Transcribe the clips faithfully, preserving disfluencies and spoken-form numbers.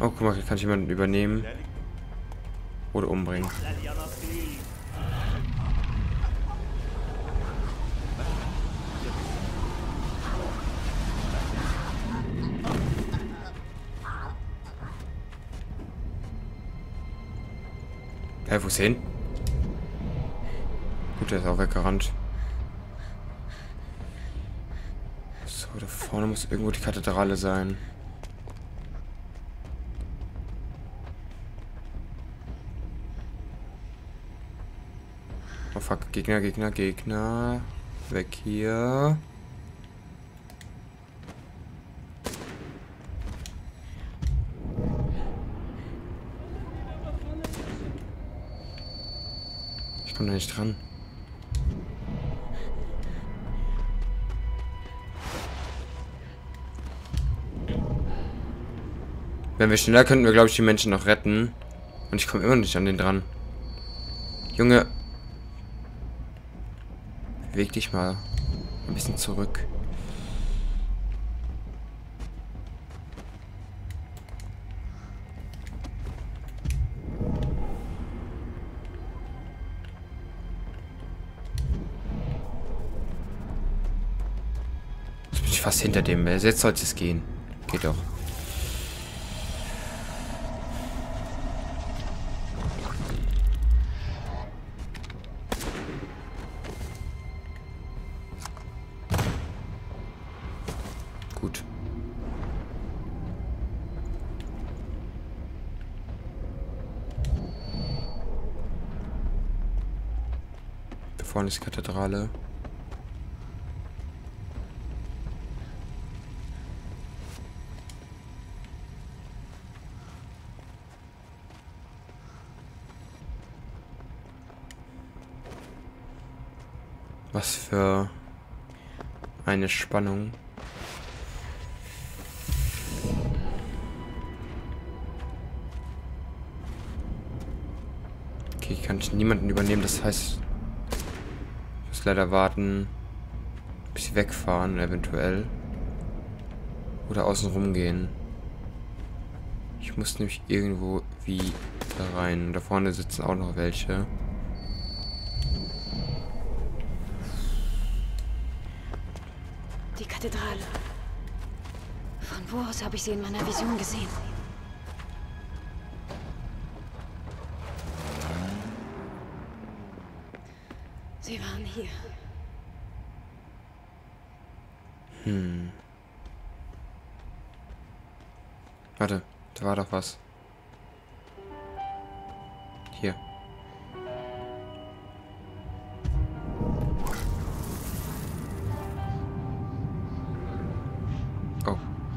Oh, guck mal, hier kann ich jemanden übernehmen. Oder umbringen. Hä, hey, wo ist er hin? Gut, der ist auch weggerannt. So, da vorne muss irgendwo die Kathedrale sein. Oh fuck, Gegner, Gegner, Gegner. Weg hier. Ich komme da nicht dran. Wenn wir schneller könnten wir, glaube ich, die Menschen noch retten. Und ich komme immer nicht an den dran. Junge. Beweg dich mal ein bisschen zurück. Jetzt bin ich fast hinter dem. Jetzt sollte es gehen. Geht doch. Gut. Da vorne ist die Kathedrale. Was für eine Spannung. Okay, ich kann niemanden übernehmen, das heißt, ich muss leider warten, bis sie wegfahren, eventuell. Oder außen rum gehen. Ich muss nämlich irgendwo wie da rein. Da vorne sitzen auch noch welche. Die Kathedrale. Von wo aus habe ich sie in meiner Vision gesehen? Sie waren hier. Hm. Warte, da war doch was. Hier. Oh.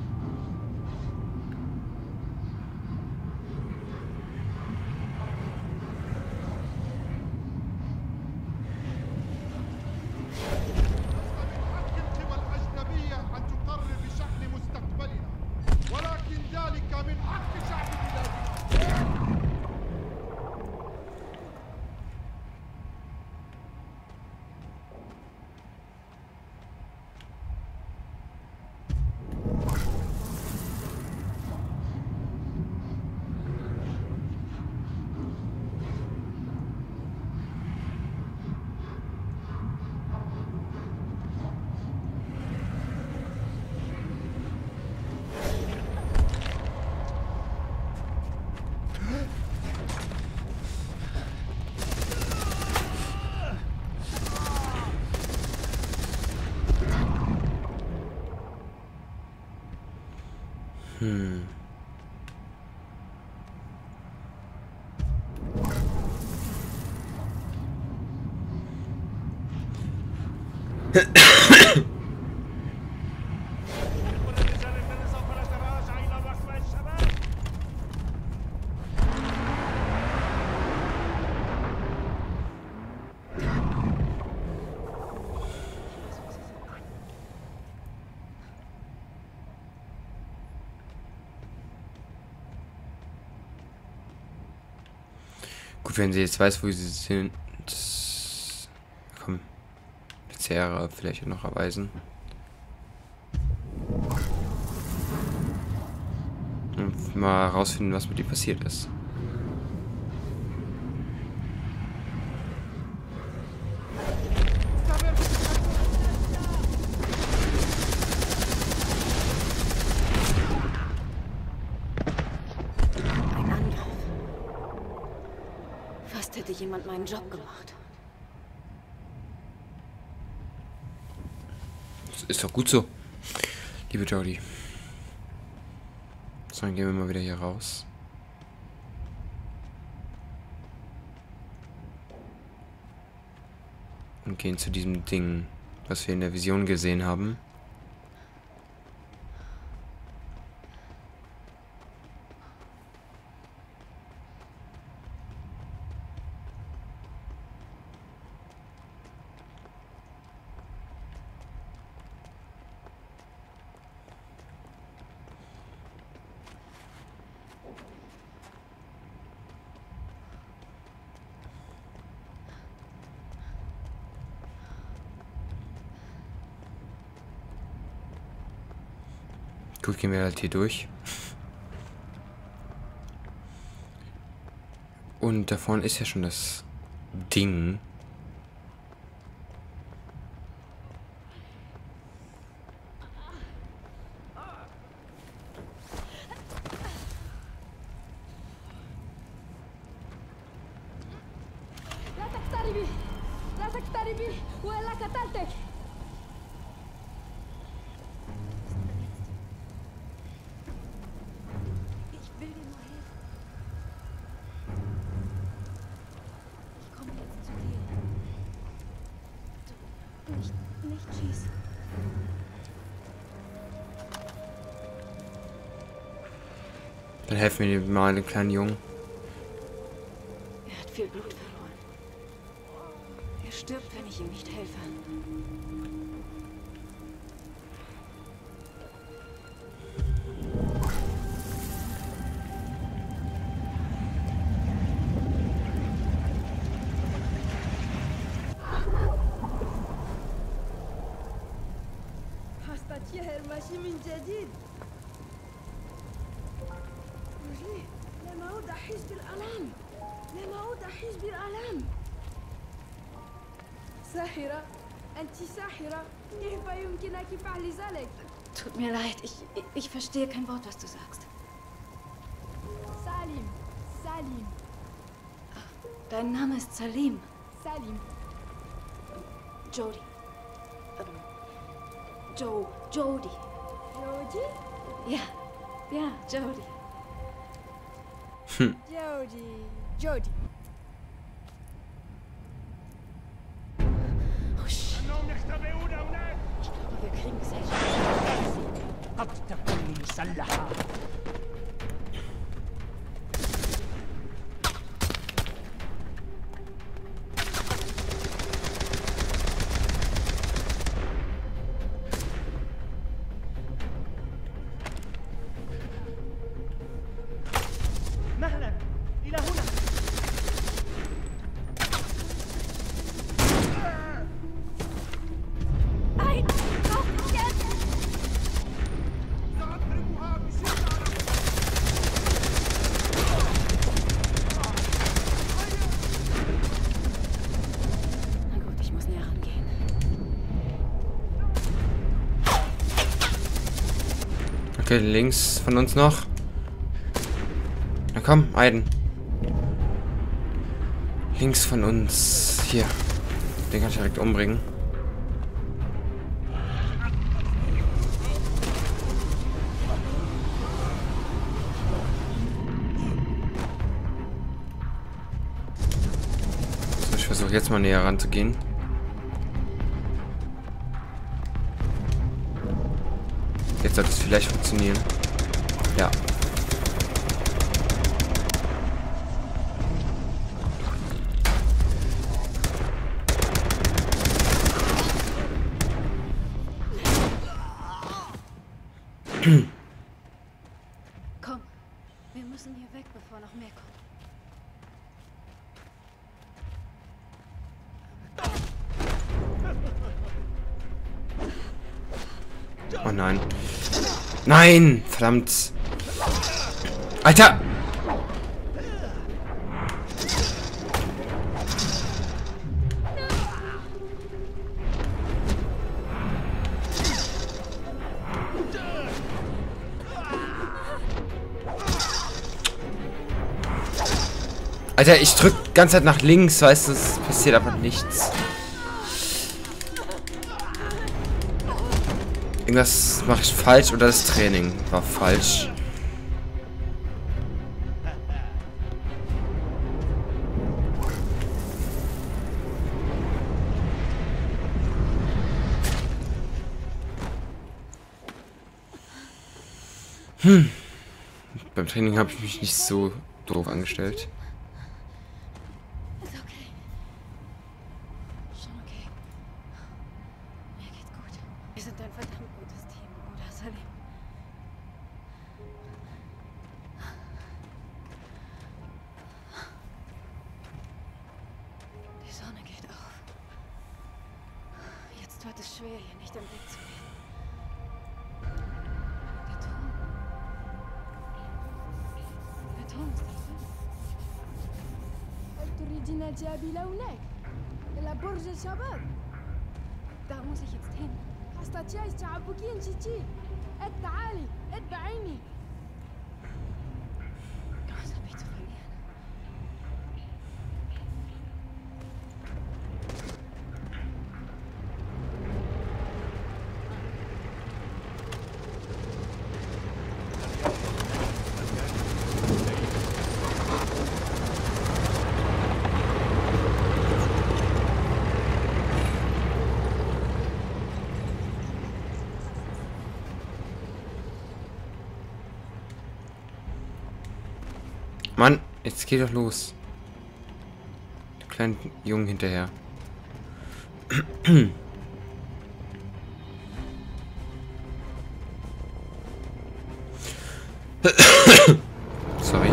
Hm. Gut, wenn sie jetzt weiß, wo sie sind. Komm. Bezehrer vielleicht noch erweisen. Hm. mal rausfinden, was mit ihm passiert ist. Ein Angriff. Fast hätte jemand meinen Job gemacht. Das ist doch gut so, liebe Jodie. So, dann gehen wir mal wieder hier raus. Und gehen zu diesem Ding, was wir in der Vision gesehen haben. Gut, gehen wir halt hier durch. Und da vorne ist ja schon das Ding. Nicht, nicht schießen. Dann helfen wir dem mal, den kleinen Jungen. Er hat viel Blut verloren. Er stirbt, wenn ich ihm nicht helfe. ماشي من جديد. ليه؟ لم أعود أحس بالألم. لم أعود أحس بالألم. ساحرة، أنت ساحرة. كيف يمكنك فعل ذلك؟ Tut mir leid, ich, ich, ich verstehe kein Wort, was du sagst. Salim, Salim. Dein Name ist Salim. Salim. Jodie. Ähm, Jo, Jodie. Jodie? Ja, ja, Jodie. Hm. Jodie, Jodie. Oh, shit. Ich glaube, wir kriegen es echt. قد تكون مسلحة. مهلا إلى هنا. Nein! Auf mich jetzt! Na gut, ich muss näher rangehen. Okay, links von uns noch. Na komm, Aiden. Links von uns. Hier. Den kann ich direkt umbringen. So, ich versuche jetzt mal näher ranzugehen. Jetzt sollte es vielleicht funktionieren. Ja. Komm, wir müssen hier weg, bevor noch mehr kommt. Oh nein. Nein! Verdammt! Alter! Alter, ich drück die ganze Zeit nach links, weißt du, es passiert aber nichts. Irgendwas mache ich falsch oder das Training war falsch. Hm. Beim Training habe ich mich nicht so doof angestellt. Ist okay. Schon okay. Mir geht's gut. Wir sind ein verdammt gutes Team, oder Salim? Die Sonne geht auf. Jetzt wird es schwer, hier nicht im Blick zu werden. Der Turm. Der Turm ist da drin. تريدين تجابي لهناك إلى برج الشباب. Da muss ich jetzt hin. حستاتياش تعبكين جيتي. تعالي اتبعيني. Was hab ich zu verlieren? Mann, jetzt geht doch los. Der kleine Jungen hinterher. Sorry.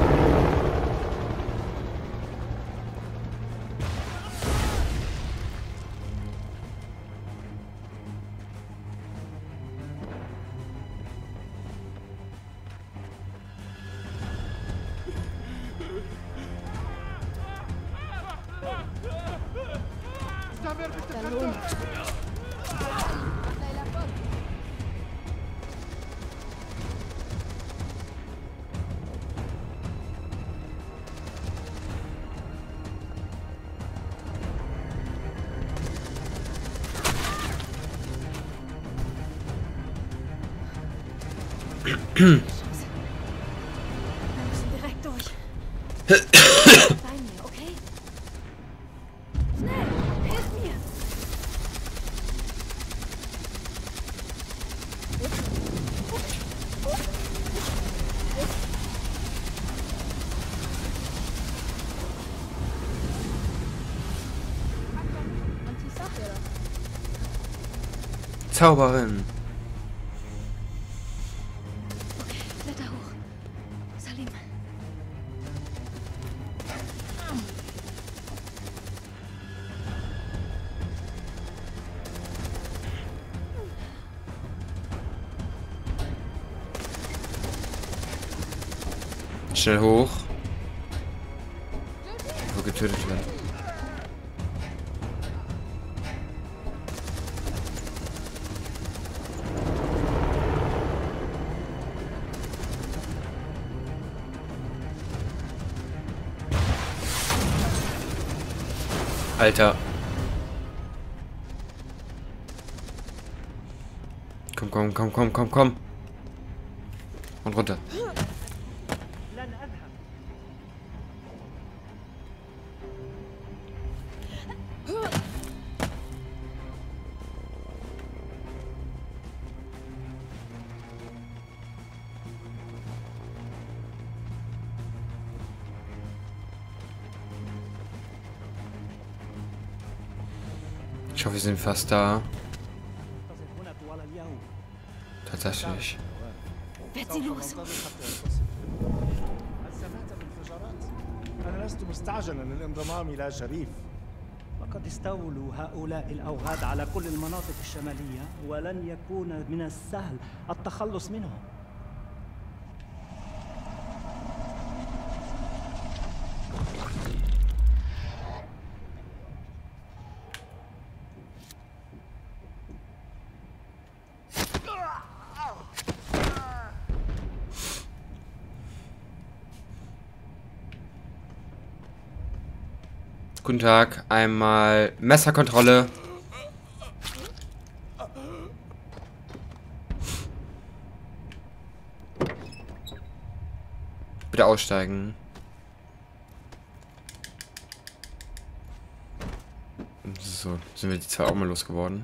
Wir müssen direkt durch. Bei mir, okay? Schnell, hilf mir! Zauberin. Kletter hoch. Salim. Schnell hoch. Wo getötet werden. Alter. Komm, komm, komm, komm, komm, komm. Und runter. لن أذهب. Ich hoffe, wir sind fast da. أنتظر هنا طوال اليوم. Tatsächlich. Werd sie los. هل سمعت بالانفجارات؟ أنا لست مستعجلا للانضمام إلى شريف. لقد استولوا هؤلاء الأوغاد على كل المناطق الشمالية ولن يكون من السهل التخلص منهم. Guten Tag. Einmal Messerkontrolle. Bitte aussteigen. So, sind wir die zwei auch mal losgeworden.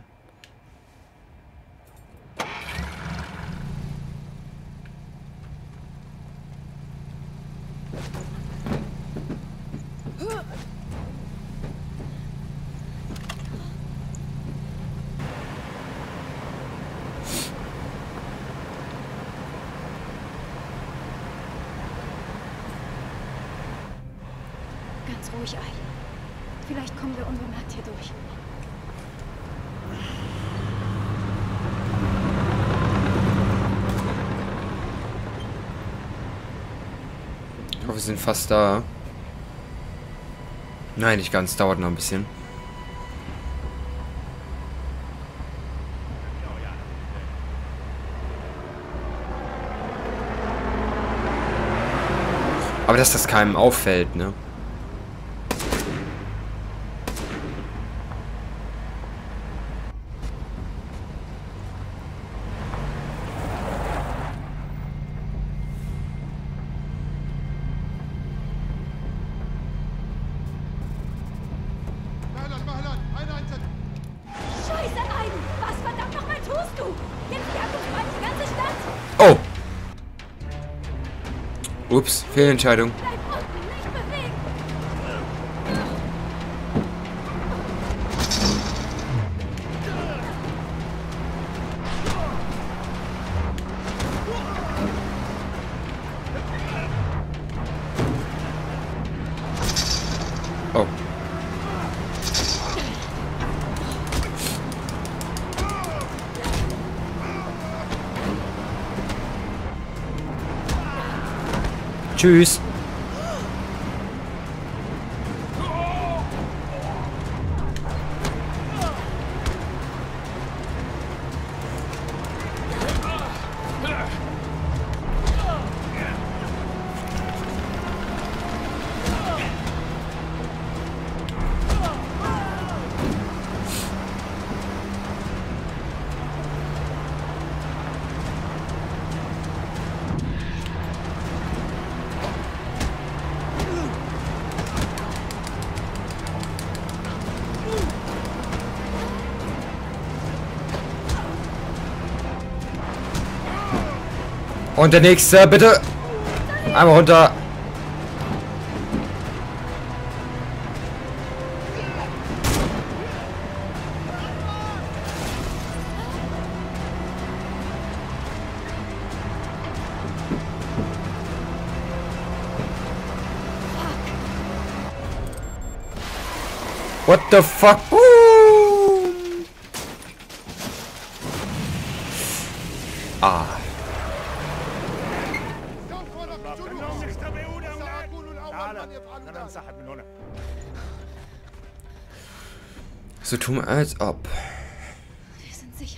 Ganz ruhig, Eileen. Vielleicht kommen wir unbemerkt hier durch. Ich hoffe, wir sind fast da. Nein, nicht ganz. Dauert noch ein bisschen. Aber dass das keinem auffällt, ne? Scheiße, Aiden! Was verdammt nochmal tust du? Jetzt jagt uns bald die ganze Stadt! Oh! Ups, Fehlentscheidung. Bleib unten, nicht bewegen! Oh. Tschüss. Und der nächste, bitte. Einmal runter. What the fuck? Uh. Ah. So tun wir als ob. Wir sind sicher.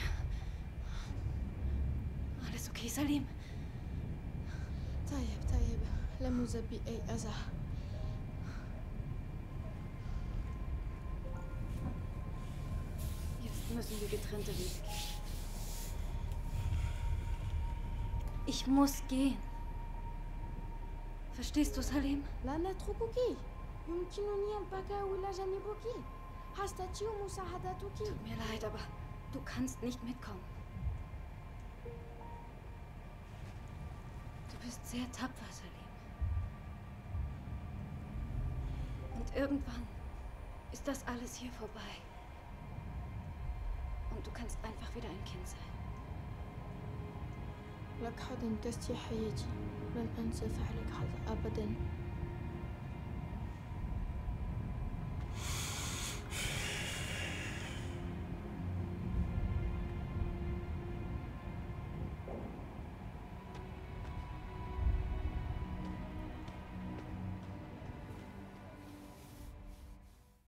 Alles okay, Salim? طيب طيب لم يصب بي أي أذى. Jetzt müssen wir getrennte Wege gehen. Ich muss gehen. Verstehst du, Salim? لا نتركك. يمكنني البقاء إلى جانبك. هستطيع مساعدتك. Tut mir leid, aber du kannst nicht mitkommen. Du bist sehr tapfer, Salim. Und irgendwann ist das alles hier vorbei. Und du kannst einfach wieder ein Kind sein. لك حظ انقذت حياتي. لن أنسى فعلك هذا أبدا.